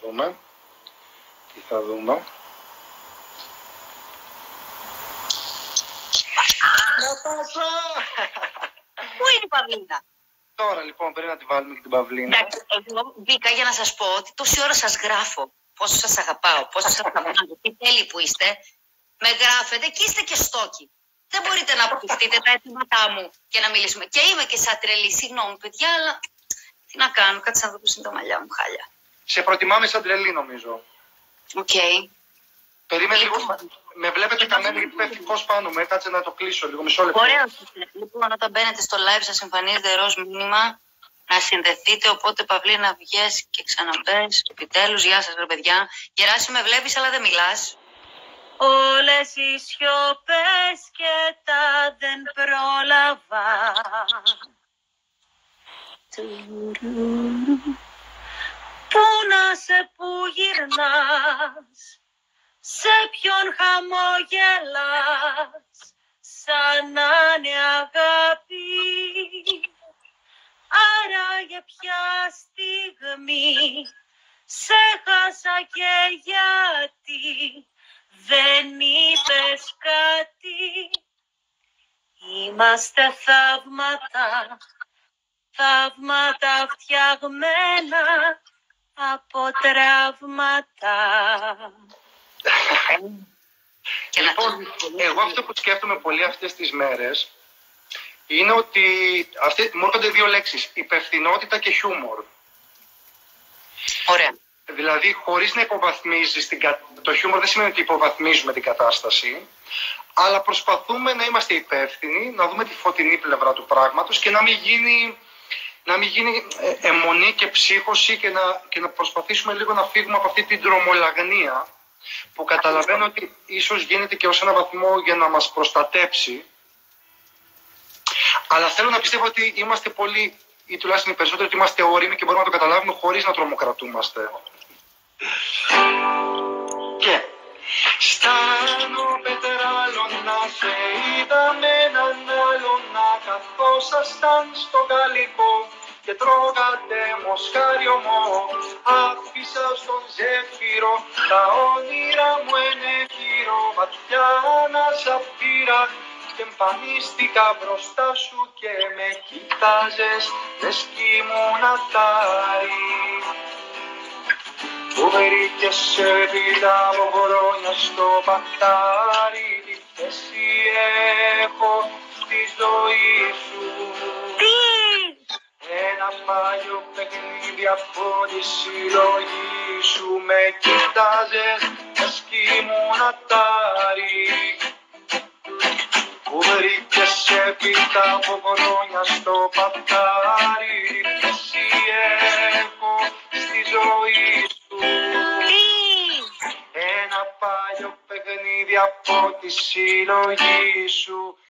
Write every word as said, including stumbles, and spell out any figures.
δούμε. Τι θα δούμε. Natasa! Πού είναι η Παυλίνα? Τώρα λοιπόν πρέπει να τη βάλουμε και την Παυλίνα. Εντάξει, εγώ μπήκα για να σας πω ότι τόση ώρα σας γράφω. Πόσο σας αγαπάω, πόσο σας αγαπάω, τι τέλειοι που είστε. Με γράφετε και είστε και στόκοι. Δεν μπορείτε να αποφύγετε τα αιτήματά μου και να μιλήσουμε. Και είμαι και σαν τρελή, συγγνώμη παιδιά, αλλά τι να κάνω, κάτσε να δω πώς είναι τα μαλλιά μου, χάλια. Σε προτιμάμε σαν τρελή νομίζω. Οκ. Okay. Περίμενε λίγο, με βλέπετε καμένα γιατί πέφτει φως πάνω μου, κάτσε να το κλείσω λίγο, μισό λεπτό. Ωραίο. Λοιπόν, όταν μπαίνετε στο live σας εμφανίζεται ροζ μήνυμα να συνδεθείτε, οπότε Παυλίνα βγες και ξαναμπες. Επιτέλους, γεια σας ρε παιδιά. Γεράσι, με βλέπεις αλλά δεν μιλάς. Όλες οι σιωπές και τα δεν πρόλαβα. Πού να σε που γυρνάς, σε ποιον χαμογελάς, σαν να είναι αγάπη. Άραγε ποια στιγμή σε χάσα και γιατί δεν είπες κάτι. Είμαστε θαύματα, θαύματα φτιαγμένα από τραύματα. Λοιπόν, εγώ αυτό που σκέφτομαι πολύ αυτές τις μέρες είναι ότι αυτές, μου έρχονται δύο λέξεις, υπευθυνότητα και χιούμορ. Ωραία. Δηλαδή, χωρίς να υποβαθμίζεις την, το χιούμορ δεν σημαίνει ότι υποβαθμίζουμε την κατάσταση, αλλά προσπαθούμε να είμαστε υπεύθυνοι, να δούμε τη φωτεινή πλευρά του πράγματος και να μην γίνει, να μην γίνει αιμονή και ψύχωση και να, και να προσπαθήσουμε λίγο να φύγουμε από αυτή την τρομολαγνία που καταλαβαίνω ότι ίσως γίνεται και ως ένα βαθμό για να μας προστατέψει. Αλλά θέλω να πιστεύω ότι είμαστε πολύ, ή τουλάχιστον οι περισσότεροι, ότι είμαστε όριμοι και μπορούμε να το καταλάβουμε χωρίς να τρομοκρατούμαστε. Και στάνω πετράλο να σε είδα με έναν άλλον να καθόσασταν στο γαλλικό και τρώγατε μοσχάριωμό. Άφησα στον ζέφυρο τα όνειρα μου ενέχειρο βαθιά να σαπήρα και εμφανίστηκα μπροστά σου και με κοιτάζες λες κι ήμουν ατάρι. Που βρήκες έπειτα από χρόνια στο πατάρι, τι θέση έχω στη ζωή σου. Ένα παλιό παιχνίδι από τη συλλογή σου με κοιτάζες λες κι ήμουν ατάρι. Που βρήκες έπειτα από χρόνια στο πατάρι, τι θέση έχω στη ζωή σου. Ένα παλιό παιχνίδι από τη συλλογή σου.